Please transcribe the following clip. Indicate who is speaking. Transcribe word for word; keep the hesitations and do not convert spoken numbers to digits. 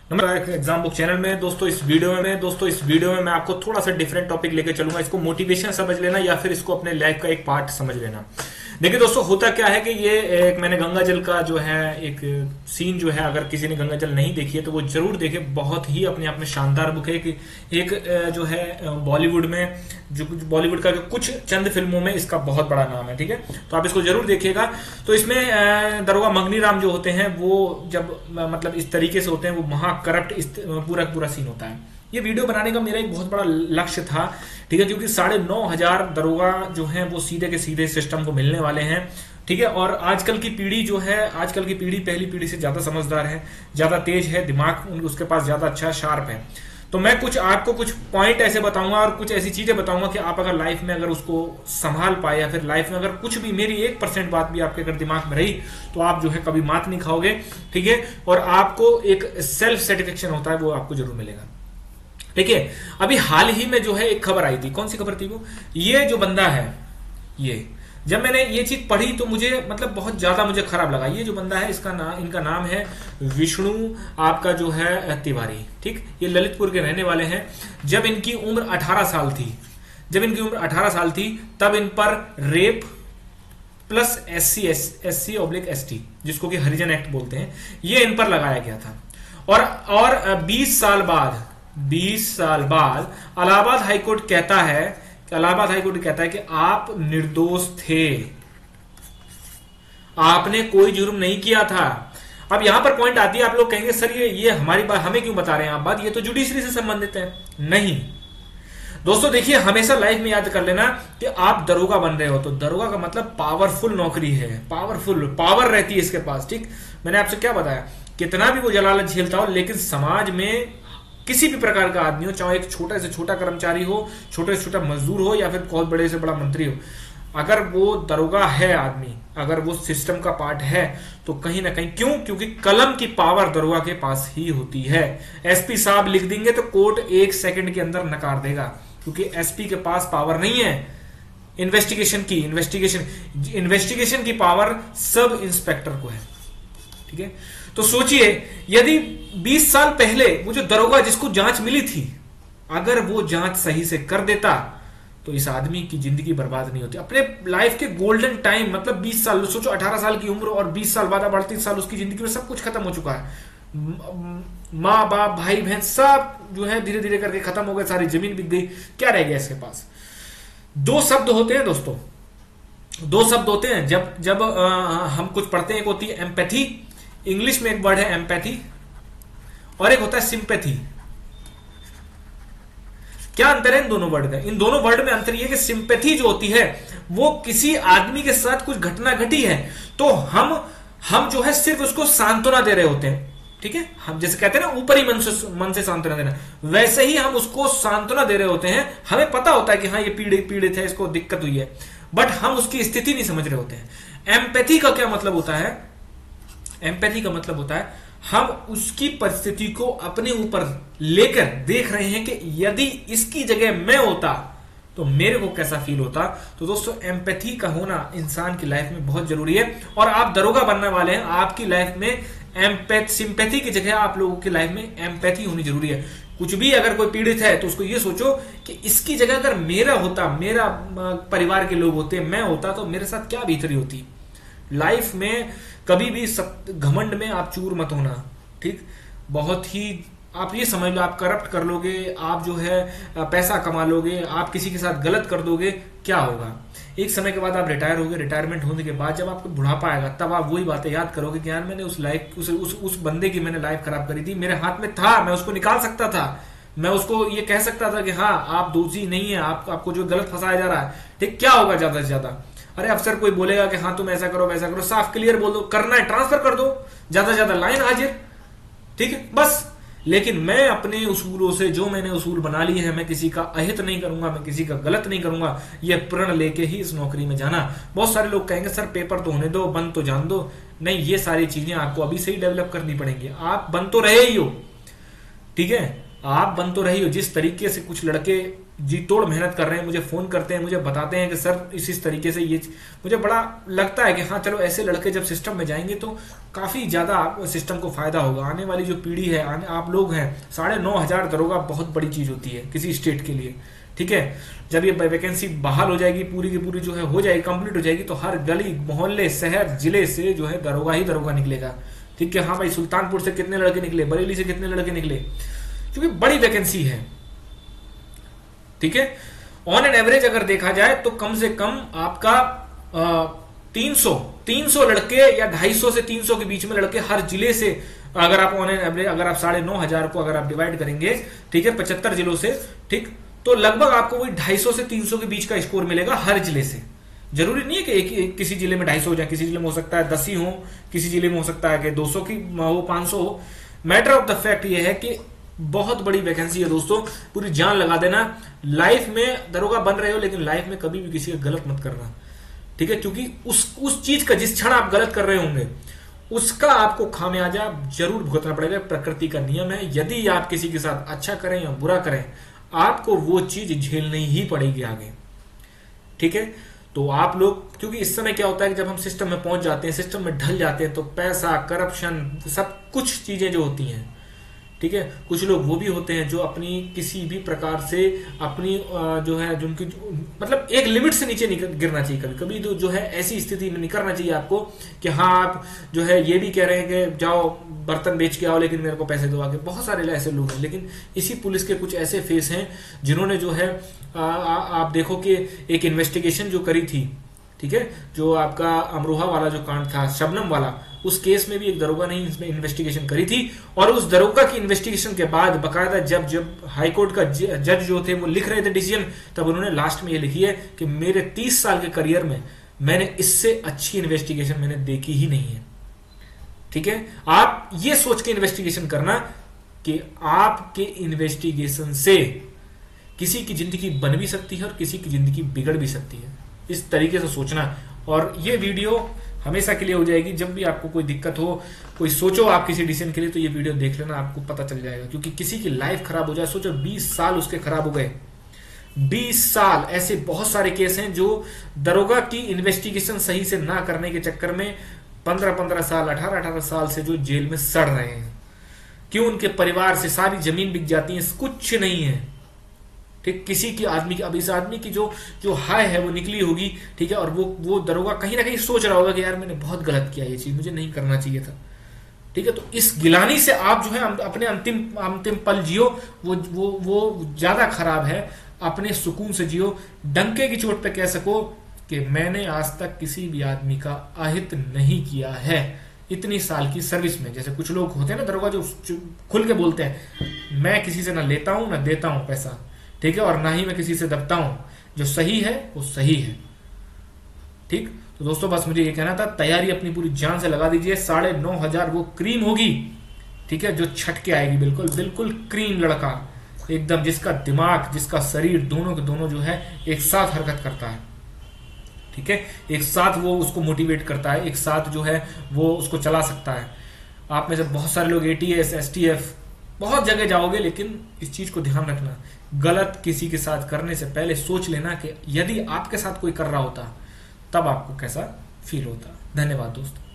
Speaker 1: नमस्कार exam book channel में दोस्तों इस वीडियो में दोस्तों इस वीडियो में मैं आपको थोड़ा सा डिफरेंट टॉपिक लेके चलूंगा। इसको मोटिवेशन समझ लेना या फिर इसको अपने लाइफ का एक पार्ट समझ लेना। देखिए दोस्तों, होता क्या है कि ये एक मैंने गंगा जल का जो है एक सीन जो है, अगर किसी ने गंगा जल नहीं देखी है तो वो जरूर देखे। बहुत ही अपने आप में शानदार बुक है। एक, एक जो है बॉलीवुड में जो बॉलीवुड का जो कुछ चंद फिल्मों में इसका बहुत बड़ा नाम है, ठीक है, तो आप इसको जरूर देखिएगा। तो इसमें दरोगा मंगनी राम जो होते हैं वो जब मतलब इस तरीके से होते हैं, वो महा करप्ट पूरा पूरा सीन होता है। ये वीडियो बनाने का मेरा एक बहुत बड़ा लक्ष्य था, ठीक है, क्योंकि साढ़े नौ हजार दरोगा जो हैं वो सीधे के सीधे सिस्टम को मिलने वाले हैं, ठीक है। और आजकल की पीढ़ी जो है, आजकल की पीढ़ी पहली पीढ़ी से ज्यादा समझदार है, ज्यादा तेज है, दिमाग उसके पास ज्यादा अच्छा शार्प है। तो मैं कुछ आपको कुछ पॉइंट ऐसे बताऊंगा और कुछ ऐसी चीजें बताऊंगा कि आप अगर लाइफ में अगर उसको संभाल पाए या फिर लाइफ में अगर कुछ भी मेरी एक परसेंट बात भी आपके अगर दिमाग में रही तो आप जो है कभी मात नहीं खाओगे, ठीक है। और आपको एक सेल्फ सेटिस्फेक्शन होता है वो आपको जरूर मिलेगा, ठीक है। अभी हाल ही में जो है एक खबर आई थी, कौन सी खबर थी वो, ये जो बंदा है, ये जब मैंने ये चीज पढ़ी तो मुझे मतलब बहुत ज्यादा मुझे खराब लगा। ये जो बंदा है इसका नाम इनका नाम है विष्णु आपका जो है तिवारी, ठीक। ये ललितपुर के रहने वाले हैं। जब इनकी उम्र अठारह साल थी जब इनकी उम्र अठारह साल थी तब इन पर rape plus S C S C oblique S T जिसको कि हरिजन एक्ट बोलते हैं, ये इन पर लगाया गया था। और और बीस साल बाद बीस साल बाद इलाहाबाद हाईकोर्ट कहता है इलाहाबाद हाईकोर्ट कहता है कि आप निर्दोष थे, आपने कोई जुर्म नहीं किया था। अब यहां पर पॉइंट आती है, आप लोग कहेंगे सर ये ये हमारी बात हमें क्यों बता रहे हैं आप बात, ये तो जुडिशरी से संबंधित है। नहीं दोस्तों, देखिए हमेशा लाइफ में याद कर लेना कि आप दरोगा बन रहे हो तो दरोगा का मतलब पावरफुल नौकरी है, पावरफुल पावर रहती है इसके पास, ठीक। मैंने आपसे क्या बताया, कितना भी वो जलालत झेलता हो लेकिन समाज में किसी भी प्रकार का आदमी हो, चाहे एक छोटा से छोटा कर्मचारी हो, छोटे से छोटा मजदूर हो या फिर बहुत बड़े से बड़ा मंत्री हो, अगर वो दरोगा है आदमी, अगर वो सिस्टम का पार्ट है तो कहीं ना कहीं, क्यों, क्योंकि कलम की पावर दरोगा के पास ही होती है। एसपी साहब लिख देंगे तो कोर्ट एक सेकंड के अंदर नकार देगा, क्योंकि एसपी के पास पावर नहीं है इन्वेस्टिगेशन की इन्वेस्टिगेशन इन्वेस्टिगेशन की पावर सब इंस्पेक्टर को है, ठीक है। तो सोचिए यदि बीस साल पहले वो जो दरोगा जिसको जांच मिली थी, अगर वो जांच सही से कर देता तो इस आदमी की जिंदगी बर्बाद नहीं होती। अपने लाइफ के गोल्डन टाइम मतलब बीस साल, सोचो अठारह साल की उम्र और बीस साल बाद अड़तीस साल उसकी जिंदगी में सब कुछ खत्म हो चुका है। माँ बाप भाई बहन सब जो है धीरे धीरे करके खत्म हो गए, सारी जमीन बिक गई, क्या रह गया इसके पास। दो शब्द होते हैं दोस्तों, दो शब्द होते हैं जब जब आ, हम कुछ पढ़ते हैं। एक होती है एम्पैथी, इंग्लिश में एक वर्ड है एम्पैथी, और एक होता है सिंपैथी। क्या अंतर है इन दोनों वर्ड का? इन दोनों वर्ड में अंतर यह कि सिंपैथी जो होती है वो किसी आदमी के साथ कुछ घटना घटी है तो हम हम जो है सिर्फ उसको सांत्वना दे रहे होते हैं, ठीक है। हम जैसे कहते हैं ना ऊपरी मन से मन से सांत्वना देना, वैसे ही हम उसको सांत्वना दे रहे होते हैं। हमें पता होता है कि हाँ ये पीड़ित पीड़ित है, इसको दिक्कत हुई है, बट हम उसकी स्थिति नहीं समझ रहे होते हैं। एम्पैथी का क्या मतलब होता है? एम्पैथी का मतलब होता है हम उसकी परिस्थिति को अपने ऊपर लेकर देख रहे हैं कि यदि इसकी जगह मैं होता तो मेरे को कैसा फील होता। तो दोस्तों एम्पैथी का होना इंसान की लाइफ में बहुत जरूरी है। और आप दरोगा बनने वाले हैं, आपकी लाइफ में एम्पैथ सिंपैथी की जगह आप लोगों की लाइफ में एम्पैथी होनी जरूरी है। कुछ भी अगर कोई पीड़ित है तो उसको ये सोचो कि इसकी जगह अगर मेरा होता, मेरा परिवार के लोग होते, मैं होता तो मेरे साथ क्या बीतरी होती। लाइफ में कभी भी घमंड में आप चूर मत होना, ठीक। बहुत ही आप ये समझ लो, आप करप्ट कर लोगे, आप जो है पैसा कमा लोगे, आप किसी के साथ गलत कर दोगे, क्या होगा? एक समय के बाद आप रिटायर होगे, रिटायरमेंट होने के बाद जब आपको बुढ़ापा आएगा तब आप वही बातें याद करोगे कि यार मैंने उस लाइफ उस, उस उस बंदे की मैंने लाइफ खराब करी थी, मेरे हाथ में था, मैं उसको निकाल सकता था, मैं उसको ये कह सकता था कि हाँ आप दोषी नहीं है, आप, आपको जो गलत फंसाया जा रहा है, ठीक। क्या होगा ज्यादा से ज्यादा? अरे अफसर कोई बोलेगा कि हाँ तुम ऐसा करो वैसा करो, साफ क्लियर बोल दो, करना है ट्रांसफर कर दो, ज्यादा से ज्यादा लाइन हाजिर, ठीक है, बस। लेकिन मैं अपने उसूलों से जो मैंने उसूल बना लिए हैं, मैं किसी का अहित नहीं करूंगा, मैं किसी का गलत नहीं करूंगा, ये प्रण लेके ही इस नौकरी में जाना। बहुत सारे लोग कहेंगे सर पेपर तो होने दो, बन तो जान दो। नहीं, ये सारी चीजें आपको अभी से ही डेवलप करनी पड़ेंगी। आप बन तो रहे ही हो, ठीक है, आप बन तो रही हो, जिस तरीके से कुछ लड़के जी तोड़ मेहनत कर रहे हैं, मुझे फोन करते हैं, मुझे बताते हैं कि सर इस इस तरीके से ये, मुझे बड़ा लगता है कि हाँ चलो ऐसे लड़के जब सिस्टम में जाएंगे तो काफी ज्यादा सिस्टम को फायदा होगा। आने वाली जो पीढ़ी है, आने आप लोग हैं, साढ़े नौ हजार दरोगा बहुत बड़ी चीज होती है किसी स्टेट के लिए, ठीक है। जब ये वैकेंसी बहाल हो जाएगी, पूरी की पूरी जो है हो जाएगी, कंप्लीट हो जाएगी, तो हर गली मोहल्ले शहर जिले से जो है दरोगा ही दरोगा निकलेगा, ठीक है। हाँ भाई, सुल्तानपुर से कितने लड़के निकले, बरेली से कितने लड़के निकले, क्योंकि बड़ी वैकेंसी है, ठीक है। ऑन एन एवरेज अगर देखा जाए तो कम से कम आपका तीन सौ तीन सौ लड़के या ढाई सौ से तीन सौ के बीच में लड़के हर जिले से, अगर आप ऑन एन एवरेज अगर आप साढ़े नौ हजार को अगर आप डिवाइड करेंगे, ठीक है, पचहत्तर जिलों से, ठीक, तो लगभग आपको वही ढाई सौ से तीन सौ के बीच का स्कोर मिलेगा हर जिले से। जरूरी नहीं है कि एक, एक किसी जिले में ढाई सौ हो जाए, किसी जिले में हो सकता है दस ही हो, किसी जिले में हो सकता है कि दो सौ की हो, पांच सौ हो। मैटर ऑफ द फैक्ट ये है कि बहुत बड़ी वैकेंसी है दोस्तों, पूरी जान लगा देना। लाइफ में दरोगा बन रहे हो, लेकिन लाइफ में कभी भी किसी का गलत मत करना, ठीक है, क्योंकि उस उस चीज का जिस क्षण आप गलत कर रहे होंगे उसका आपको खामियाजा जरूर भुगतना पड़ेगा। प्रकृति का नियम है, यदि आप किसी के साथ अच्छा करें या बुरा करें, आपको वो चीज झेलनी ही पड़ेगी आगे, ठीक है। तो आप लोग, क्योंकि इस समय क्या होता है कि जब हम सिस्टम में पहुंच जाते हैं, सिस्टम में ढल जाते हैं, तो पैसा, करप्शन, सब कुछ चीजें जो होती हैं, ठीक है, कुछ लोग वो भी होते हैं जो अपनी किसी भी प्रकार से अपनी जो है जो उनकी मतलब एक लिमिट से नीचे गिरना चाहिए। कभी कभी तो जो है ऐसी स्थिति में नहीं करना चाहिए आपको कि हाँ आप जो है ये भी कह रहे हैं कि जाओ बर्तन बेच के आओ लेकिन मेरे को पैसे दो आके। बहुत सारे ऐसे लोग हैं, लेकिन इसी पुलिस के कुछ ऐसे फेस हैं जिन्होंने जो है आ, आ, आप देखो कि एक इन्वेस्टिगेशन जो करी थी, ठीक है, जो आपका अमरोहा वाला जो कांड था, शबनम वाला, उस केस में भी एक दरोगा ने इसमें इन्वेस्टिगेशन करी थी, और उस दरोगा की इन्वेस्टिगेशन के बाद बकायदा जब जब हाईकोर्ट का जज जो थे वो लिख रहे थे डिसीजन, तब उन्होंने लास्ट में ये लिखी है कि मेरे तीस साल के करियर में मैंने इससे अच्छी इन्वेस्टिगेशन मैंने देखी ही नहीं है, ठीक है। आप ये सोच के इन्वेस्टिगेशन करना कि आपके इन्वेस्टिगेशन से किसी की जिंदगी बन भी सकती है और किसी की जिंदगी बिगड़ भी सकती है, इस तरीके से सोचना। और ये वीडियो हमेशा के लिए हो जाएगी, जब भी आपको कोई दिक्कत हो, कोई सोचो आप किसी डिसीजन के लिए, तो ये वीडियो देख लेना, आपको पता चल जाएगा। क्योंकि किसी की लाइफ खराब हो जाए, सोचो बीस साल उसके खराब हो गए, बीस साल। ऐसे बहुत सारे केस हैं जो दरोगा की इन्वेस्टिगेशन सही से ना करने के चक्कर में पंद्रह पंद्रह साल, अठारह अठारह साल से जो जेल में सड़ रहे हैं। क्यों? उनके परिवार से सारी जमीन बिक जाती है, कुछ नहीं है, ठीक। किसी की आदमी की, अब इस आदमी की जो जो हाय है वो निकली होगी, ठीक है, और वो वो दरोगा कहीं ना कहीं सोच रहा होगा कि यार मैंने बहुत गलत किया, ये चीज मुझे नहीं करना चाहिए था, ठीक है। तो इस गिलानी से आप जो है अपने अंतिम अंतिम पल जियो, वो वो वो ज्यादा खराब है। अपने सुकून से जियो, डंके की चोट पे कह सको कि मैंने आज तक किसी भी आदमी का अहित नहीं किया है इतनी साल की सर्विस में। जैसे कुछ लोग होते हैं ना दरोगा जो खुल के बोलते हैं, मैं किसी से ना लेता हूं ना देता हूं पैसा, ठीक है, और ना ही मैं किसी से दबता हूं, जो सही है वो सही है, ठीक। तो दोस्तों बस मुझे ये कहना था, तैयारी अपनी पूरी जान से लगा दीजिए। साढ़े नौ हजार वो क्रीम होगी, ठीक है, जो छट के आएगी, बिल्कुल बिल्कुल क्रीम लड़का एकदम, जिसका दिमाग जिसका शरीर दोनों के दोनों जो है एक साथ हरकत करता है, ठीक है, एक साथ वो उसको मोटिवेट करता है, एक साथ जो है वो उसको चला सकता है। आप में से बहुत सारे लोग एटीएस, एसटीएफ, बहुत जगह जाओगे, लेकिन इस चीज को ध्यान रखना, गलत किसी के साथ करने से पहले सोच लेना कि यदि आपके साथ कोई कर रहा होता तब आपको कैसा फील होता। धन्यवाद दोस्तों।